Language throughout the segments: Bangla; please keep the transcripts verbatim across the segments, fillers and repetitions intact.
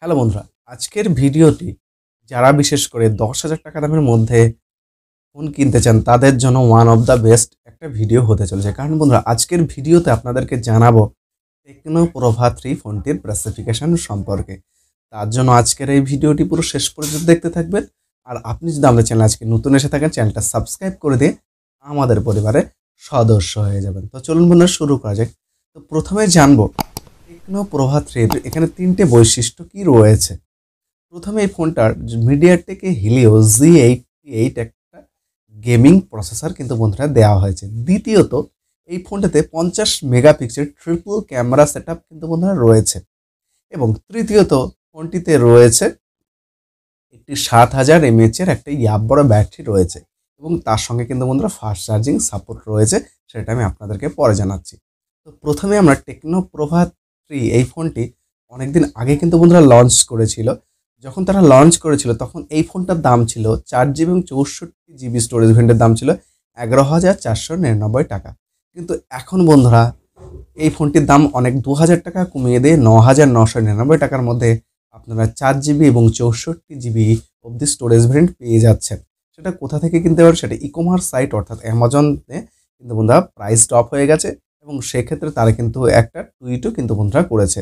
হ্যালো বন্ধুরা, আজকের ভিডিওটি যারা বিশেষ করে দশ হাজার টাকা দামের মধ্যে ফোন কিনতে চান তাদের জন্য ওয়ান অফ দ্য বেস্ট একটা ভিডিও হতে চলেছে। কারণ বন্ধুরা, আজকের ভিডিওতে আপনাদেরকে জানাবো টেকনো প্রভা থ্রি ফোনটির স্পেসিফিকেশন সম্পর্কে। তার জন্য আজকের এই ভিডিওটি পুরো শেষ পর্যন্ত দেখতে থাকবেন। আর আপনি যদি আমাদের চ্যানেল আজকে নতুন এসে থাকেন, চ্যানেলটা সাবস্ক্রাইব করে দিয়ে আমাদের পরিবারের সদস্য হয়ে যাবেন। তো চলুন বন্ধুরা, শুরু করা যাক। তো প্রথমে জানবো টেকনো প্রভা থ্রির এখানে তিনটে বৈশিষ্ট্য কি রয়েছে। প্রথমে এই ফোনটার মিডিয়াটেকে হিলিও জি এইটটি এইট একটা গেমিং প্রসেসর কিন্তু বন্ধুরা দেওয়া হয়েছে। দ্বিতীয়ত, এই ফোনটাতে পঞ্চাশ megapixel triple camera set up কিন্তু বন্ধুরা রয়েছে। এবং তৃতীয়ত, ফোনটিতে রয়েছে একটি সাত হাজার এমএএচ এর একটা ইয়াব বড় ব্যাটারি রয়েছে এবং তার সঙ্গে কিন্তু বন্ধুরা ফাস্ট চার্জিং সাপোর্ট রয়েছে, সেটা আমি আপনাদেরকে পরে জানাচ্ছি। তো প্রথমে আমরা টেকনো প্রভা থ্রি এই ফোনটি অনেকদিন আগে কিন্তু বন্ধুরা লঞ্চ করেছিল। যখন তারা লঞ্চ করেছিল তখন এই ফোনটার দাম ছিল চার জিবি এবং চৌষট্টি জিবি স্টোরেজ ভেরিয়েন্টের দাম ছিল এগারো হাজার চারশো নিরানব্বই টাকা। কিন্তু এখন বন্ধুরা এই ফোনটির দাম অনেক দু হাজার টাকা কমিয়ে দিয়ে ন হাজার নশো নিরানব্বই টাকার মধ্যে আপনারা চার জিবি এবং চৌষট্টি জিবি অবধি স্টোরেজ ভেরিয়েন্ট পেয়ে যাচ্ছেন। সেটা কোথা থেকে কিনতে পারেন, সেটা ই কমার্স সাইট অর্থাৎ অ্যামাজনে কিন্তু বন্ধুরা প্রাইস ড্রপ হয়ে গেছে এবং সেক্ষেত্রে তারা কিন্তু একটা টুইটও কিন্তু বন্ধুরা করেছে।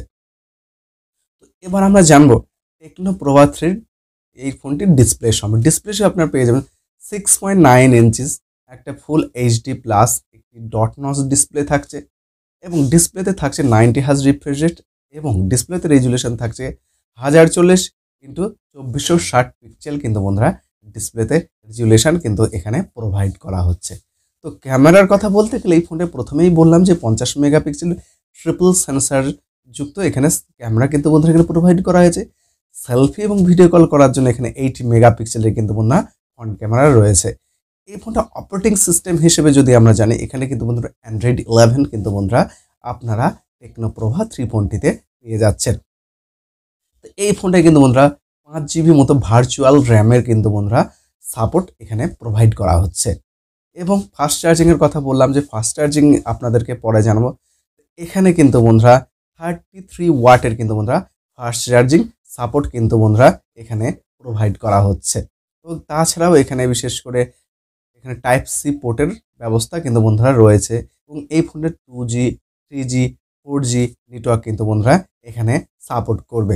তো এবার আমরা জানবো টেকনো প্রভা থ্রির এই ফোনটির ডিসপ্লে সম্বন্ধে। ডিসপ্লে আপনারা পেয়ে যাবেন সিক্স পয়েন্ট নাইন ইঞ্চিস একটা ফুল এইচডি প্লাস একটি ডট নচ ডিসপ্লে থাকছে এবং ডিসপ্লেতে থাকছে নাইনটি হার্জ রিফ্রেশ রেট এবং ডিসপ্লেতে রেজুলেশন থাকছে হাজার চল্লিশ ইন্টু চব্বিশশো ষাট পিক্সেল কিন্তু বন্ধুরা ডিসপ্লেতে রেজুলেশন কিন্তু এখানে প্রোভাইড করা হচ্ছে। তো ক্যামেরার কথা বলতে গেলে এই ফোনটা প্রথমেই বললাম যে পঞ্চাশ মেগাপিক্সেল ট্রিপল সেন্সার যুক্ত এখানে ক্যামেরা কিন্তু বন্ধুরা এখানে প্রোভাইড করা হয়েছে। সেলফি এবং ভিডিও কল করার জন্য এখানে এইট মেগাপিক্সেলের কিন্তু বন্ধুরা ফ্রন্ট ক্যামেরা রয়েছে। এই ফোনটা অপারেটিং সিস্টেম হিসেবে যদি আমরা জানি, এখানে কিন্তু বন্ধুরা অ্যান্ড্রয়েড ইলেভেন কিন্তু বন্ধুরা আপনারা টেকনো প্রভা থ্রি ফোনটিতে পেয়ে যাচ্ছেন। তো এই ফোনটায় কিন্তু বন্ধুরা পাঁচ জিবি মতো ভার্চুয়াল র্যামের কিন্তু বন্ধুরা সাপোর্ট এখানে প্রোভাইড করা হচ্ছে। এবং ফাস্ট চার্জিংয়ের কথা বললাম যে ফাস্ট চার্জিং আপনাদেরকে পরে জানাবো। এখানে কিন্তু বন্ধুরা থার্টি থ্রি ওয়াটের কিন্তু বন্ধুরা ফাস্ট চার্জিং সাপোর্ট কিন্তু বন্ধুরা এখানে প্রোভাইড করা হচ্ছে। তো তাছাড়াও এখানে বিশেষ করে এখানে টাইপ সি পোর্টের ব্যবস্থা কিন্তু বন্ধুরা রয়েছে এবং এই ফোনের two G three G four G network কিন্তু বন্ধুরা এখানে সাপোর্ট করবে।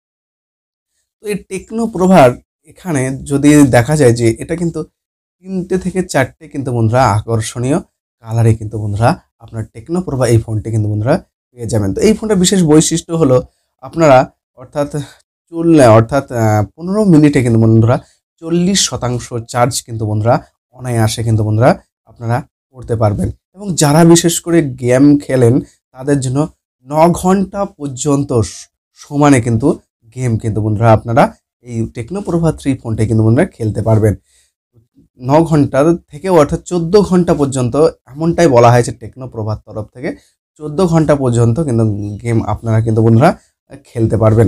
তো এই টেকনো প্রভার এখানে যদি দেখা যায় যে এটা কিন্তু তিনটে থেকে চারটে কিন্তু বন্ধুরা আকর্ষণীয় কালারে কিন্তু বন্ধুরা আপনার টেকনো প্রভা এই ফোনটি কিন্তু বন্ধুরা পেয়ে যাবেন। তো এই ফোনটার বিশেষ বৈশিষ্ট্য হলো আপনারা অর্থাৎ চললে অর্থাৎ পনেরো মিনিটে কিন্তু বন্ধুরা চল্লিশ শতাংশ চার্জ কিন্তু বন্ধুরা অনায়াসে কিন্তু বন্ধুরা আপনারা করতে পারবেন। এবং যারা বিশেষ করে গেম খেলেন তাদের জন্য ন ঘন্টা পর্যন্ত সমানে কিন্তু গেম কিন্তু বন্ধুরা আপনারা এই টেকনো প্রভা থ্রি ফোনটা কিন্তু বন্ধুরা খেলতে পারবেন। ন ঘন্টার থেকে অর্থাৎ চোদ্দো ঘন্টা পর্যন্ত এমনটাই বলা হয়েছে টেকনো প্রভার তরফ থেকে, চোদ্দো ঘন্টা পর্যন্ত কিন্তু গেম আপনারা কিন্তু বন্ধুরা খেলতে পারবেন।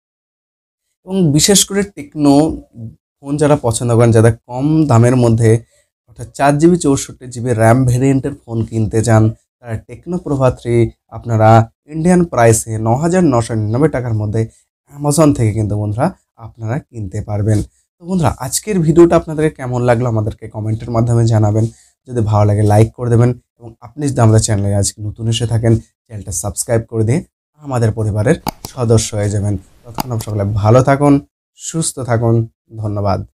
এবং বিশেষ করে টেকনো ফোন যারা পছন্দ করেন, যাদের কম দামের মধ্যে অর্থাৎ চার জিবি চৌষট্টি জিবি র্যাম ভেরিয়েন্টের ফোন কিনতে চান, তারা টেকনো প্রভা থ্রি আপনারা ইন্ডিয়ান প্রাইসে ন হাজার নশো নিরানব্বই টাকার মধ্যে অ্যামাজন থেকে কিন্তু বন্ধুরা আপনারা কিনতে পারবেন। তো বন্ধুরা, আজকের ভিডিওটা আপনাদের কেমন লাগলো আমাদেরকে কমেন্টের মাধ্যমে জানাবেন। যদি ভালো লাগে লাইক করে দেবেন এবং আপনি যদি আমাদের চ্যানেলে আজকে নতুন এসে থাকেন চ্যানেলটা সাবস্ক্রাইব করে দিয়ে আমাদের পরিবারের সদস্য হয়ে যাবেন। ততক্ষণ সকলে ভালো থাকুন, সুস্থ থাকুন, ধন্যবাদ।